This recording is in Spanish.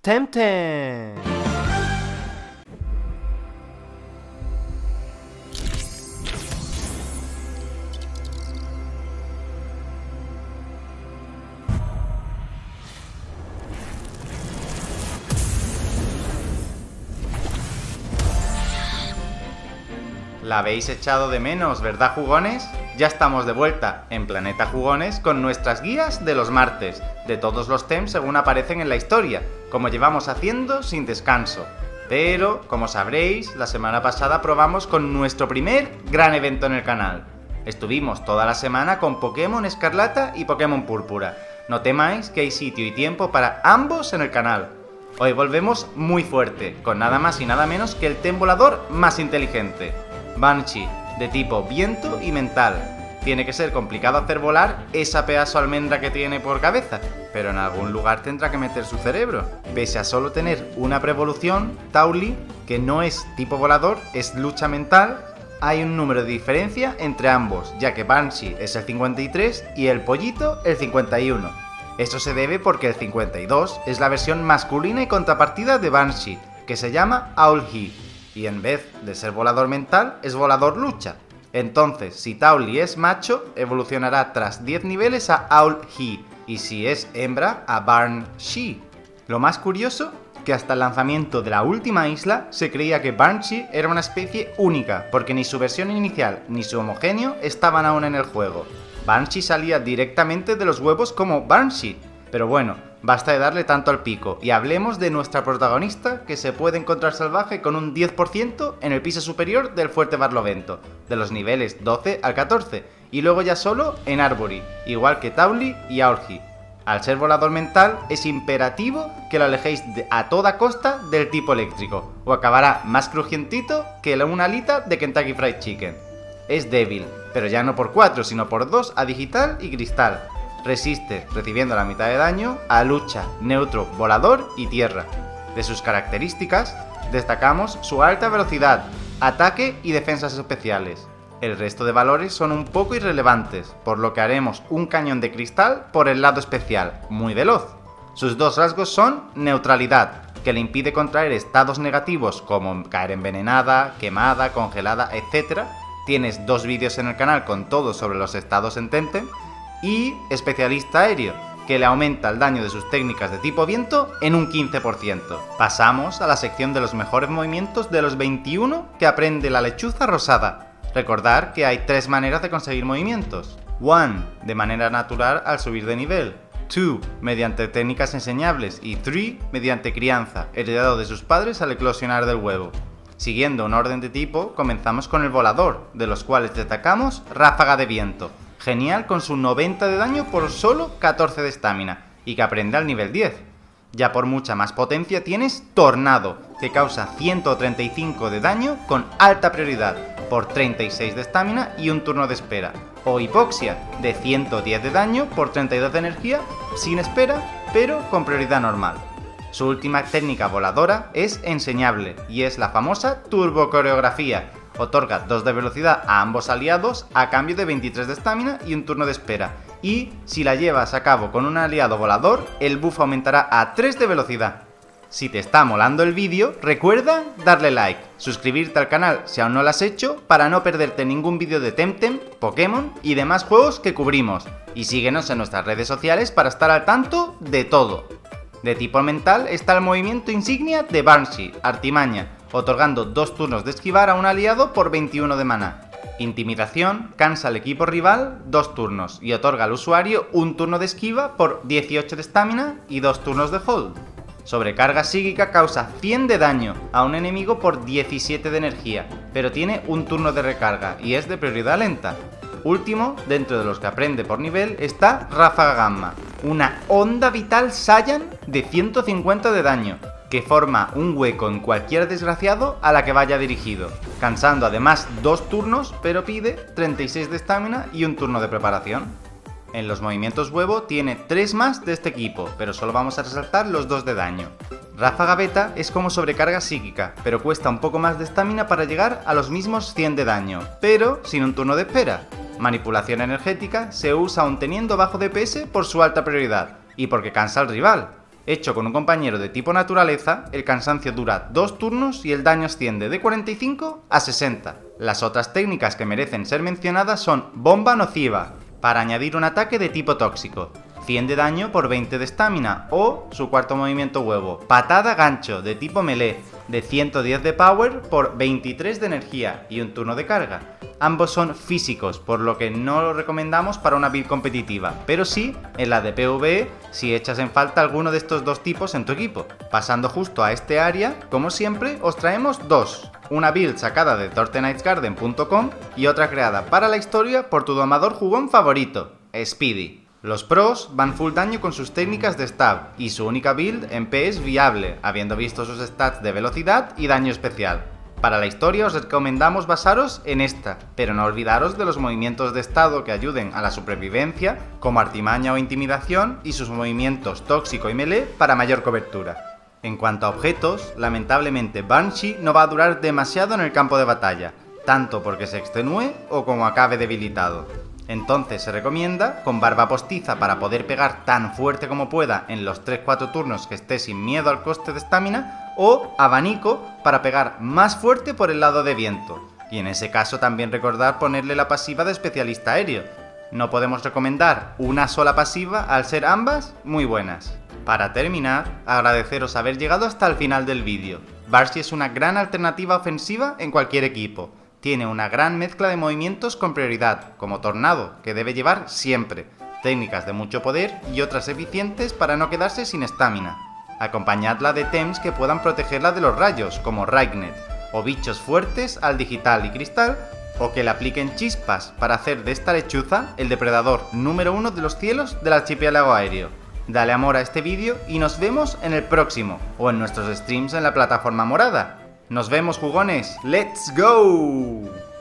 Temtem. La habéis echado de menos, ¿verdad, jugones? Ya estamos de vuelta en Planeta Jugones con nuestras guías de los martes, de todos los tems según aparecen en la historia, como llevamos haciendo sin descanso. Pero, como sabréis, la semana pasada probamos con nuestro primer gran evento en el canal. Estuvimos toda la semana con Pokémon Escarlata y Pokémon Púrpura. No temáis que hay sitio y tiempo para ambos en el canal. Hoy volvemos muy fuerte, con nada más y nada menos que el tem volador más inteligente. Banshee, de tipo viento y mental. Tiene que ser complicado hacer volar esa pedazo almendra que tiene por cabeza, pero en algún lugar tendrá que meter su cerebro. Pese a solo tener una preevolución, Tauli, que no es tipo volador, es lucha mental, hay un número de diferencia entre ambos, ya que Banshee es el 53 y el pollito el 51. Esto se debe porque el 52 es la versión masculina y contrapartida de Banshee, que se llama Owlhe. Y en vez de ser volador mental, es volador lucha. Entonces, si Tauli es macho, evolucionará tras 10 niveles a Owlhe, y si es hembra, a Banshee. Lo más curioso, que hasta el lanzamiento de la última isla, se creía que Banshee era una especie única, porque ni su versión inicial ni su homogéneo estaban aún en el juego. Banshee salía directamente de los huevos como Banshee, pero bueno, basta de darle tanto al pico y hablemos de nuestra protagonista, que se puede encontrar salvaje con un 10% en el piso superior del Fuerte Barlovento, de los niveles 12 al 14, y luego ya solo en Arbory, igual que Tauli y Owlhe. Al ser volador mental, es imperativo que lo alejéis a toda costa del tipo eléctrico, o acabará más crujientito que una alita de Kentucky Fried Chicken. Es débil, pero ya no por 4, sino por 2 a digital y cristal. Resiste, recibiendo la mitad de daño, a lucha, neutro, volador y tierra. De sus características, destacamos su alta velocidad, ataque y defensas especiales. El resto de valores son un poco irrelevantes, por lo que haremos un cañón de cristal por el lado especial, muy veloz. Sus dos rasgos son neutralidad, que le impide contraer estados negativos como caer envenenada, quemada, congelada, etc. Tienes 2 vídeos en el canal con todo sobre los estados en Temtem. Y especialista aéreo, que le aumenta el daño de sus técnicas de tipo viento en un 15%. Pasamos a la sección de los mejores movimientos de los 21 que aprende la lechuza rosada. Recordar que hay 3 maneras de conseguir movimientos. 1. De manera natural al subir de nivel. 2. Mediante técnicas enseñables. Y 3. Mediante crianza, heredado de sus padres al eclosionar del huevo. Siguiendo un orden de tipo, comenzamos con el volador, de los cuales destacamos Ráfaga de Viento. Genial con su 90 de daño por solo 14 de estamina, y que aprende al nivel 10. Ya por mucha más potencia tienes Tornado, que causa 135 de daño con alta prioridad, por 36 de estamina y un turno de espera. O Hipoxia, de 110 de daño por 32 de energía, sin espera, pero con prioridad normal. Su última técnica voladora es enseñable, y es la famosa Turbo Coreografía. Otorga 2 de velocidad a ambos aliados a cambio de 23 de estamina y un turno de espera. Y si la llevas a cabo con un aliado volador, el buff aumentará a 3 de velocidad. Si te está molando el vídeo, recuerda darle like, suscribirte al canal si aún no lo has hecho para no perderte ningún vídeo de Temtem, Pokémon y demás juegos que cubrimos. Y síguenos en nuestras redes sociales para estar al tanto de todo. De tipo mental está el movimiento insignia de Banshee, Artimaña, otorgando 2 turnos de esquivar a un aliado por 21 de maná. Intimidación cansa al equipo rival 2 turnos y otorga al usuario un turno de esquiva por 18 de estamina y 2 turnos de hold. Sobrecarga psíquica causa 100 de daño a un enemigo por 17 de energía, pero tiene un turno de recarga y es de prioridad lenta. Último, dentro de los que aprende por nivel, está Ráfaga Gamma, una onda vital Saiyan de 150 de daño, que forma un hueco en cualquier desgraciado a la que vaya dirigido, cansando además 2 turnos, pero pide 36 de estamina y un turno de preparación. En los movimientos huevo tiene 3 más de este equipo, pero solo vamos a resaltar los 2 de daño. Ráfaga Beta es como sobrecarga psíquica, pero cuesta un poco más de estamina para llegar a los mismos 100 de daño, pero sin un turno de espera. Manipulación energética se usa aún teniendo bajo DPS por su alta prioridad, y porque cansa al rival. Hecho con un compañero de tipo naturaleza, el cansancio dura 2 turnos y el daño asciende de 45 a 60. Las otras técnicas que merecen ser mencionadas son Bomba Nociva, para añadir un ataque de tipo tóxico, 100 de daño por 20 de estamina, o su cuarto movimiento huevo, Patada Gancho de tipo melee, de 110 de power por 23 de energía y un turno de carga. Ambos son físicos, por lo que no lo recomendamos para una build competitiva, pero sí en la de PvE si echas en falta alguno de estos dos tipos en tu equipo. Pasando justo a este área, como siempre, os traemos dos. Una build sacada de TorteKnightsGarden.com y otra creada para la historia por tu domador jugón favorito, Speedy. Los pros van full daño con sus técnicas de stab, y su única build en P es viable, habiendo visto sus stats de velocidad y daño especial. Para la historia os recomendamos basaros en esta, pero no olvidaros de los movimientos de estado que ayuden a la supervivencia, como artimaña o intimidación, y sus movimientos tóxico y melee para mayor cobertura. En cuanto a objetos, lamentablemente Banshee no va a durar demasiado en el campo de batalla, tanto porque se extenúe o como acabe debilitado. Entonces se recomienda con Barba Postiza para poder pegar tan fuerte como pueda en los 3-4 turnos que esté sin miedo al coste de estamina, o Abanico para pegar más fuerte por el lado de viento. Y en ese caso también recordar ponerle la pasiva de especialista aéreo. No podemos recomendar una sola pasiva al ser ambas muy buenas. Para terminar, agradeceros haber llegado hasta el final del vídeo. Banshee es una gran alternativa ofensiva en cualquier equipo. Tiene una gran mezcla de movimientos con prioridad, como Tornado, que debe llevar siempre, técnicas de mucho poder y otras eficientes para no quedarse sin estamina. Acompañadla de tems que puedan protegerla de los rayos, como Raignet, o bichos fuertes al digital y cristal, o que le apliquen chispas para hacer de esta lechuza el depredador número 1 de los cielos del archipiélago aéreo. Dale amor a este vídeo y nos vemos en el próximo, o en nuestros streams en la plataforma morada. ¡Nos vemos, jugones! ¡Let's go!